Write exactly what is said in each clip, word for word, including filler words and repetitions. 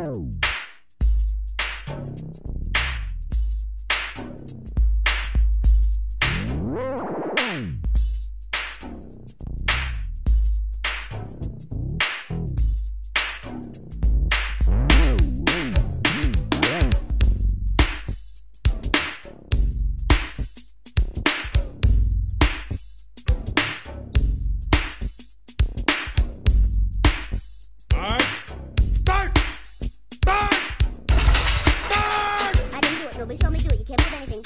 Nobody saw me do it. You can't prove anything.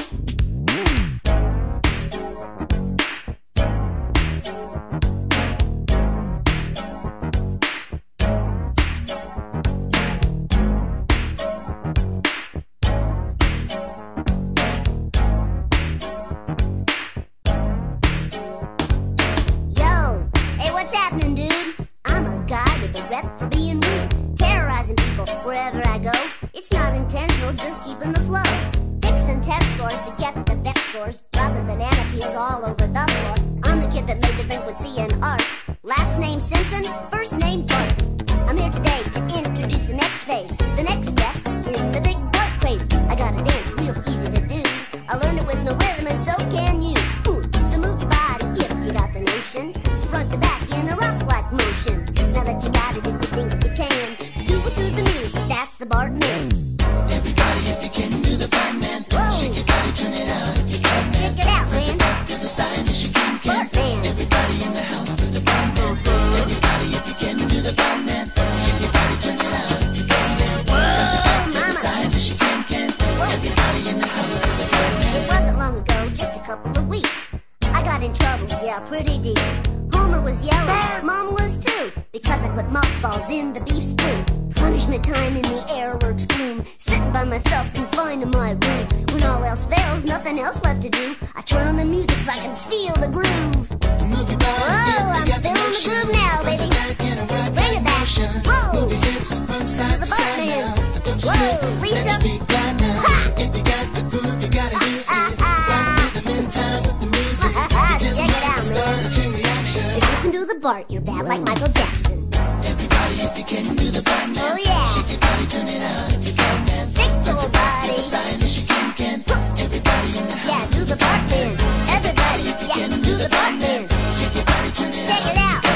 Yo, hey, what's happening, dude? I'm a guy with a rep for being rude, terrorizing people wherever I go. It's not intentional, just keeping the flow. Fixing test scores to get the best scores. Dropping banana peels all over the floor. I'm the kid that made delinquency and art. Last name Simpson, first name Bart. I'm here today to introduce the next phase, the next step in the big Bart craze. I got a dance real easy to do. I learned it with no rhythm and so can you. Ooh, so move your body if you got the notion. Front to back in a rock-like motion. Now that you got it, if you think you can, do it to the music, that's the Bartman. Everybody, if you can, do the Bartman. Shake your body, turn it out if you can. Check it out, man. Back to the side, yes you can, can. Bartman. Everybody in the house, do the Bartman. Everybody, if you can, do the Bartman. Shake your body, turn it out if you can, can. Back to the side, yes you can, can. Everybody in the house, do the Bartman. It wasn't long ago, just a couple of weeks. I got in trouble, yeah, pretty deep. Homer was yelling, Mom was too, because I put mothballs in the beef stew. Punishment time in the air lurks gloom. Sitting by myself confined to my room. When all else fails, nothing else left to do, I turn on the music so I can feel the groove. Move your body, Whoa, I'm if you got the feeling the motion. groove now, baby. Back in a rock Bring it back. motion. Whoa. Move your hips from side the to side Bartman. now. Don't you Whoa, slip, Lisa. let your feet glide now. Ha. If you got the groove, you gotta use ah, it. ah. Rock rhythm in time with the music. You just Check it might out, start man. a chain reaction. If you can do the Bart, you're bad like Michael Jackson. Everybody, if you can, do the Bartman. Oh, yeah. Shake your body, turn it out if you can, man. Shake your To body. the side, yes you can, can. Everybody in the house, Yeah, do the Bartman. Everybody, yeah, do the Bartman. shake your body, turn it Check out. it out.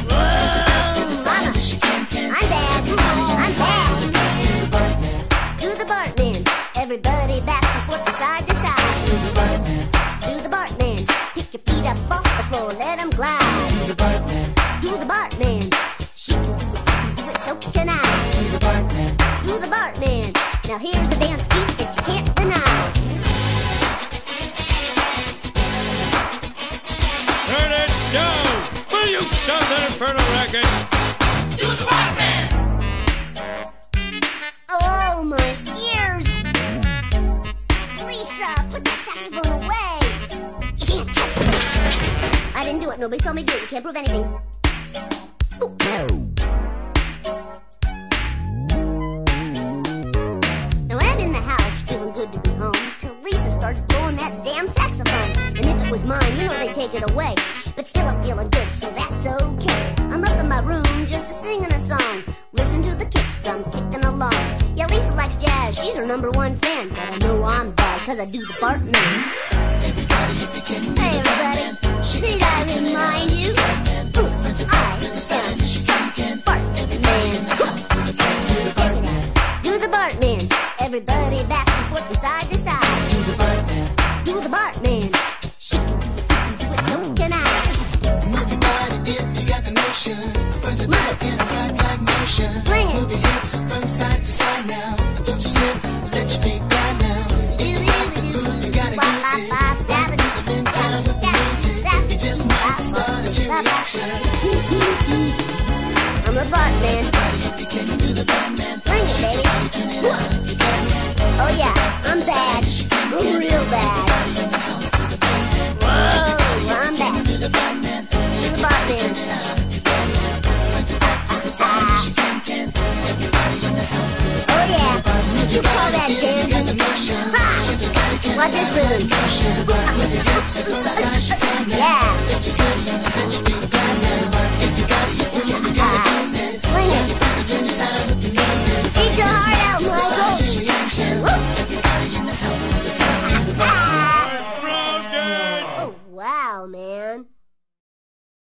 To the Whoa, side, mama. yes you can, can. I'm bad. I'm bad. Do the Bartman. Everybody back and forth from side to side. Do the Bartman. Pick your feet up off the floor, let them glide. Do the Bartman, Do the Bartman. She can do it, you can do it, so can I. do the Bartman. Do the Bartman. Now here's a dance beat that you can't deny. Turn it down! Will you stop that infernal racket? Do the Bartman. Oh, my ears! Lisa, put that saxophone away! You can't touch it! I didn't do it. Nobody saw me do it. You can't prove anything. Ooh. Now I'm in the house, feeling good to be home, till Lisa starts blowing that damn saxophone. And if it was mine, you know they'd take it away. But still I'm feeling good, so that's okay. I'm up in my room just a singing a song. Listen to the kick drum kicking along. Yeah, Lisa likes jazz, she's her number one fan. But I know I'm bad, cause I do the Bartman. Everybody, if you can, do Hey the everybody, Bartman. Shake did your I body, turn it out remind if you? you can, man. Ooh, Front to I back to the side, am yes you can, can. Bartman. Do the Bartman. Do the Bartman. Everybody back and forth from side to side. Do the Bartman. Do the Bartman. She can do it, you can do it, so can I. Move your body if you got the notion. Front to back in a rock-like motion. Fling it. Move your hips from side to side now. Don't you slip, let your feet glide now. If you got the groove, you gotta use it. Rock rhythm in time with the music. You just might start a chain reaction. I'm the Bartman. Everybody, if you can, do the Bartman. Fling it, Shake baby. your body, turn it out if you can. Oh yeah, I'm bad. Real bad. In the house, do the Bartman. Whoa, I'm bad. Do the Bartman. Do the Bartman. Turn it out if you can. Front to back to the side, yes you can, can. Everybody in the house, do the Oh yeah, you call that You got the dancing? motion. Ha! Shake your body, turn Watch it this out rhythm. like motion. With your hips to the side, she said now. Yeah. Don't you slip, let your feet glide now. If you got it, if you can, you gotta use it. Fling Shake it. your body, turn your time with the music. Eat your Just magician action. If you